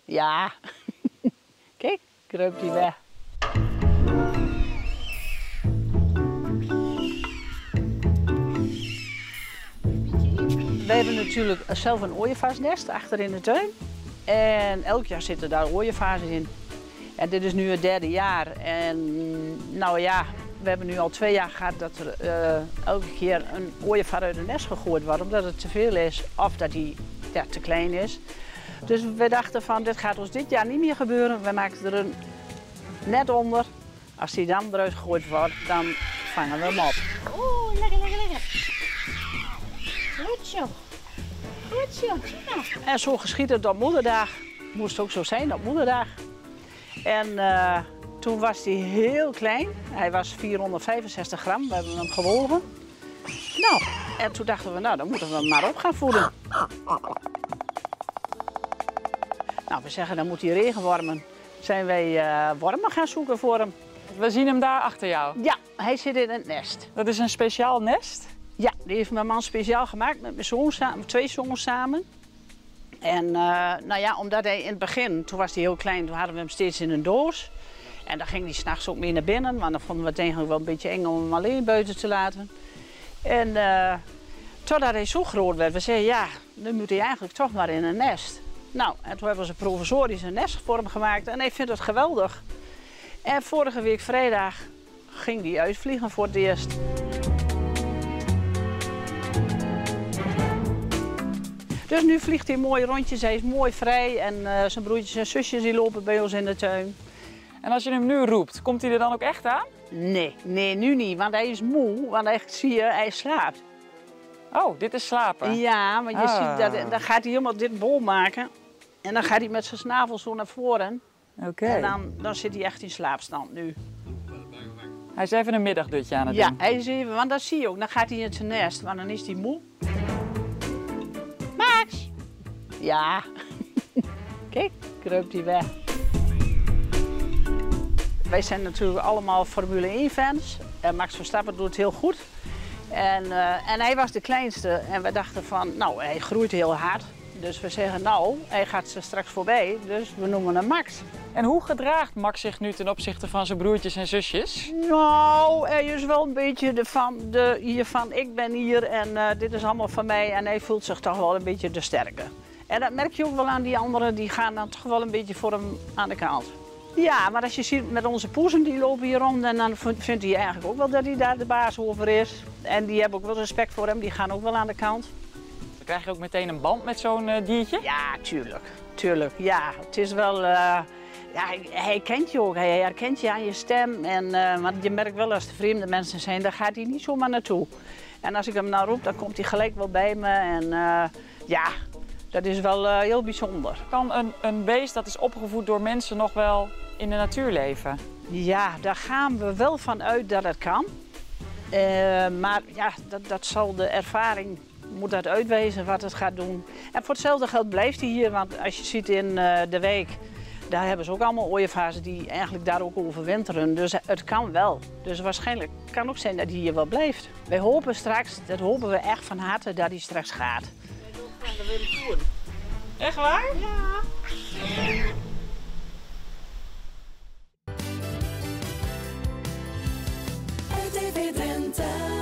Ja. Kijk, kruipt hij weg. We hebben natuurlijk zelf een ooievaarsnest achter in de tuin. En elk jaar zitten daar ooievaars in. En dit is nu het 3e jaar. En nou ja, we hebben nu al 2 jaar gehad dat er elke keer een ooievaar uit het nest gegooid wordt. Omdat het te veel is of dat hij te klein is. Dus we dachten van, dit gaat ons dit jaar niet meer gebeuren. We maken er een net onder. Als die dan eruit gegooid wordt, dan vangen we hem op. Oeh, lekker, lekker, lekker. Goed zo. Goed zo, Tina. En zo geschiet het op moederdag. Moest ook zo zijn op moederdag. En toen was hij heel klein. Hij was 465 gram. We hebben hem gewogen. Nou, en toen dachten we, nou, dan moeten we hem maar op gaan voeden. Nou, we zeggen, dan moet hij regenwormen. Zijn wij wormen gaan zoeken voor hem. We zien hem daar achter jou. Ja, hij zit in het nest. Dat is een speciaal nest? Ja, die heeft mijn man speciaal gemaakt met mijn zoon samen, 2 zoons samen. En nou ja, omdat hij in het begin, toen was hij heel klein, toen hadden we hem steeds in een doos. En dan ging hij 's nachts ook mee naar binnen, want dan vonden we het eigenlijk wel een beetje eng om hem alleen buiten te laten. En totdat hij zo groot werd, we zeiden ja, nu moet hij eigenlijk toch maar in een nest. Nou, en toen hebben ze provisorisch een nest voor hem gemaakt en hij vindt het geweldig. En vorige week vrijdag ging hij uitvliegen voor het eerst. Dus nu vliegt hij mooie rondjes, hij is mooi vrij en zijn broertjes en zusjes die lopen bij ons in de tuin. En als je hem nu roept, komt hij er dan ook echt aan? Nee, nu niet, want hij is moe, want zie je, hij slaapt. Oh, dit is slapen? Ja, want je ziet, dan gaat hij helemaal dit bol maken en dan gaat hij met zijn snavel zo naar voren. Oké. En dan zit hij echt in slaapstand nu. Hij is even een middagdutje aan het Ja, doen. hij is even, want dat zie je ook, dan gaat hij in zijn nest, want dan is hij moe. Max! Ja. Kijk, kruipt hij weg. Wij zijn natuurlijk allemaal Formule 1 fans. Max Verstappen doet het heel goed. En hij was de kleinste en we dachten van, nou, hij groeit heel hard. Dus we zeggen, nou, hij gaat er straks voorbij, dus we noemen hem Max. En hoe gedraagt Max zich nu ten opzichte van zijn broertjes en zusjes? Nou, hij is wel een beetje hiervan, ik ben hier en dit is allemaal van mij. En hij voelt zich toch wel een beetje de sterke. En dat merk je ook wel aan die anderen, die gaan dan toch wel een beetje voor hem aan de kant. Ja, maar als je ziet met onze poezen, die lopen hier rond en dan vindt hij eigenlijk ook wel dat hij daar de baas over is. En die hebben ook wel respect voor hem, die gaan ook wel aan de kant. Dan krijg je ook meteen een band met zo'n diertje? Ja, tuurlijk. Ja, het is wel... ja, hij kent je ook, hij herkent je aan je stem. Want je merkt wel als er vreemde mensen zijn, daar gaat hij niet zomaar naartoe. En als ik hem nou roep, dan komt hij gelijk wel bij me. En ja, dat is wel heel bijzonder. Kan een beest dat is opgevoed door mensen nog wel in de natuur leven? Ja, daar gaan we wel van uit dat het kan. Maar ja, dat zal de ervaring moet dat uitwijzen wat het gaat doen. En voor hetzelfde geld blijft hij hier, want als je ziet in de wijk, daar hebben ze ook allemaal ooievaars die eigenlijk daar ook overwinteren. Dus het kan wel. Dus waarschijnlijk kan ook zijn dat hij hier wel blijft. Wij hopen straks, dat hopen we echt van harte, dat hij straks gaat. Dat wil ik doen. Echt waar? Ja. RTV Drenthe.